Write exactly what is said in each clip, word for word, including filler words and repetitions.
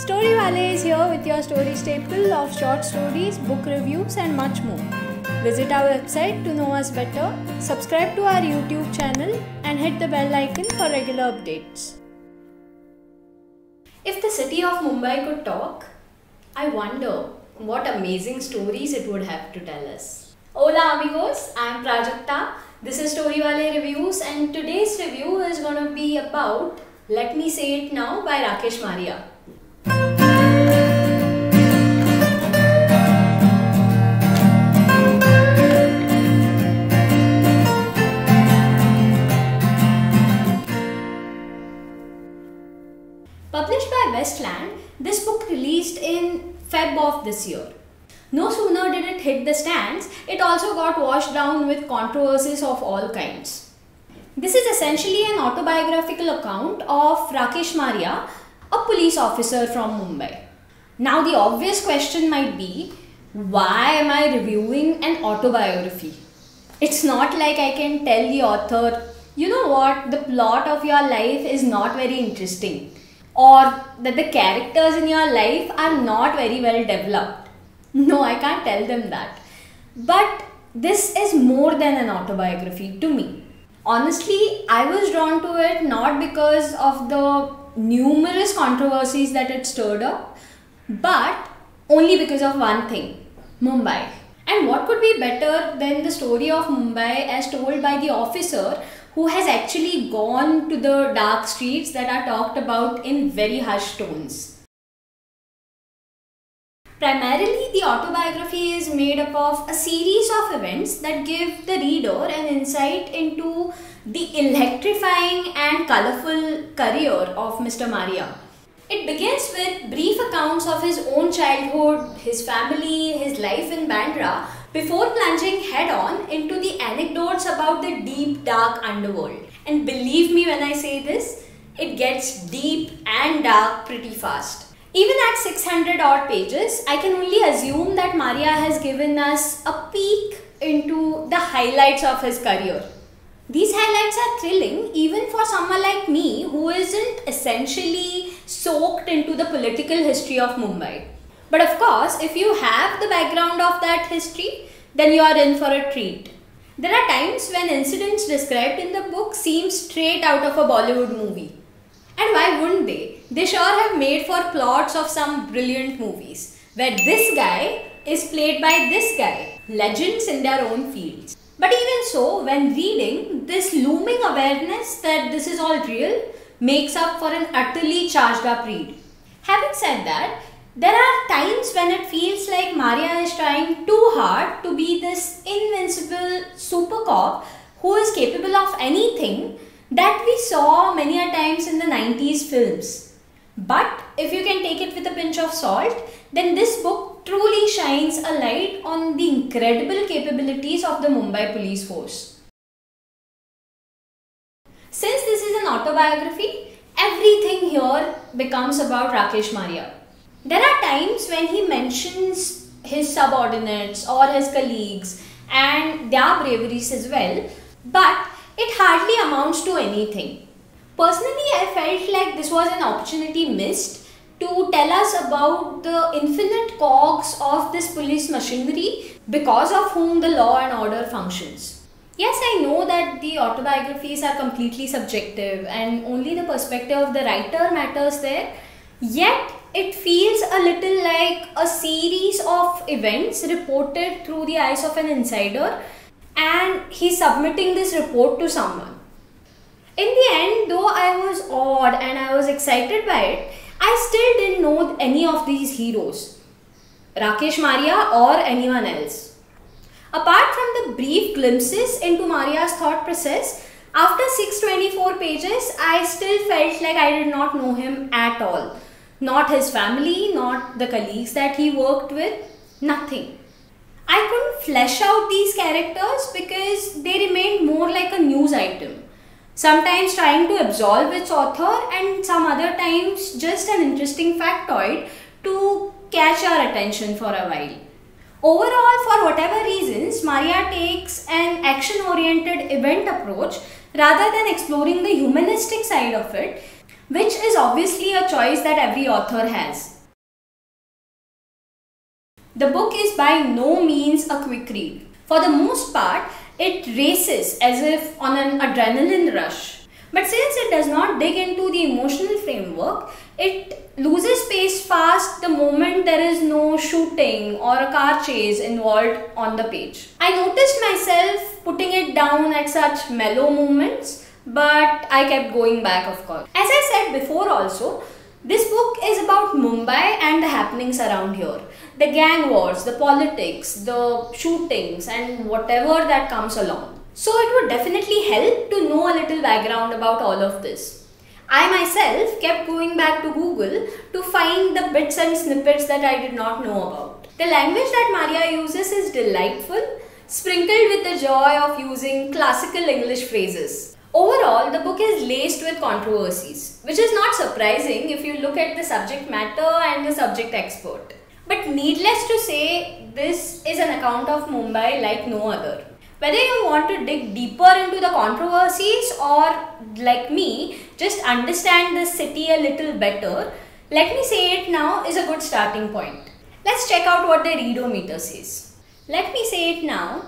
Story Wale is here with your story staple of short stories, book reviews and much more. Visit our website to know us better, subscribe to our YouTube channel and hit the bell icon for regular updates. If the city of Mumbai could talk, I wonder what amazing stories it would have to tell us. Hola amigos, I am Prajakta. This is Story Wale Reviews and today's review is going to be about Let Me Say It Now by Rakesh Maria. Published by Westland, this book released in February of this year. No sooner did it hit the stands, it also got washed down with controversies of all kinds. This is essentially an autobiographical account of Rakesh Maria, a police officer from Mumbai. Now the obvious question might be, why am I reviewing an autobiography? It's not like I can tell the author, you know what, the plot of your life is not very interesting, or that the characters in your life are not very well developed. No, I can't tell them that. But this is more than an autobiography to me. Honestly, I was drawn to it not because of the numerous controversies that it stirred up, but only because of one thing, Mumbai. And what could be better than the story of Mumbai as told by the officer who has actually gone to the dark streets that are talked about in very hushed tones. Primarily, the autobiography is made up of a series of events that give the reader an insight into the electrifying and colourful career of Mister Maria. It begins with brief accounts of his own childhood, his family, his life in Bandra, before plunging head-on into the anecdotes about the deep, dark underworld. And believe me when I say this, it gets deep and dark pretty fast. Even at six hundred odd pages, I can only assume that Maria has given us a peek into the highlights of his career. These highlights are thrilling even for someone like me who isn't essentially soaked into the political history of Mumbai. But of course, if you have the background of that history, then you are in for a treat. There are times when incidents described in the book seem straight out of a Bollywood movie. And why wouldn't they? They sure have made for plots of some brilliant movies, where this guy is played by this guy, legends in their own fields. But even so, when reading, this looming awareness that this is all real makes up for an utterly charged up read. Having said that, there are times when it feels like Maria is trying too hard to be this invincible super cop who is capable of anything that we saw many a times in the nineties films. But if you can take it with a pinch of salt, then this book truly shines a light on the incredible capabilities of the Mumbai police force. Since this is an autobiography, everything here becomes about Rakesh Maria. There are times when he mentions his subordinates or his colleagues and their braveries as well, but it hardly amounts to anything. Personally, I felt like this was an opportunity missed to tell us about the infinite cogs of this police machinery because of whom the law and order functions. Yes, I know that the autobiographies are completely subjective and only the perspective of the writer matters there, yet it feels a little like a series of events reported through the eyes of an insider, and he's submitting this report to someone. In the end, though I was awed and I was excited by it, I still didn't know any of these heroes, Rakesh Maria or anyone else. Apart from the brief glimpses into Maria's thought process, after six hundred twenty-four pages, I still felt like I did not know him at all. Not his family, not the colleagues that he worked with, nothing. I couldn't flesh out these characters because they remained more like a news item. Sometimes trying to absolve its author and some other times just an interesting factoid to catch our attention for a while. Overall, for whatever reasons, Maria takes an action-oriented event approach rather than exploring the humanistic side of it, which is obviously a choice that every author has. The book is by no means a quick read. For the most part, it races as if on an adrenaline rush. But since it does not dig into the emotional framework, it loses pace fast the moment there is no shooting or a car chase involved on the page. I noticed myself putting it down at such mellow moments, but I kept going back, of course. As I said before also, this book is about Mumbai and the happenings around here. The gang wars, the politics, the shootings and whatever that comes along. So it would definitely help to know a little background about all of this. I myself kept going back to Google to find the bits and snippets that I did not know about. The language that Maria uses is delightful, sprinkled with the joy of using classical English phrases. Overall, the book is laced with controversies, which is not surprising if you look at the subject matter and the subject expert. But needless to say, this is an account of Mumbai like no other. Whether you want to dig deeper into the controversies or, like me, just understand the city a little better, Let Me Say It Now is a good starting point. Let's check out what the readometer says. Let Me Say It Now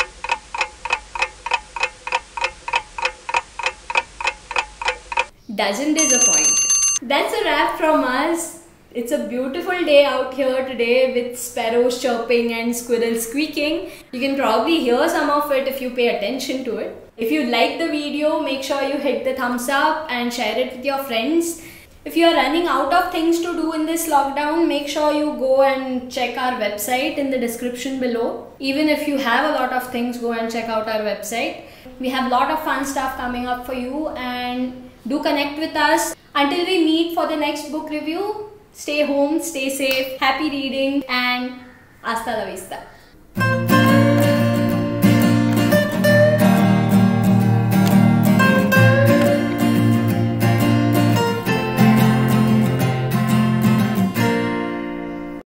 doesn't disappoint. That's a wrap from us. It's a beautiful day out here today with sparrows chirping and squirrels squeaking. You can probably hear some of it if you pay attention to it. If you like the video, make sure you hit the thumbs up and share it with your friends. If you are running out of things to do in this lockdown, make sure you go and check our website in the description below. Even if you have a lot of things, go and check out our website. We have a lot of fun stuff coming up for you, and do connect with us. Until we meet for the next book review, stay home, stay safe, happy reading, and hasta la vista.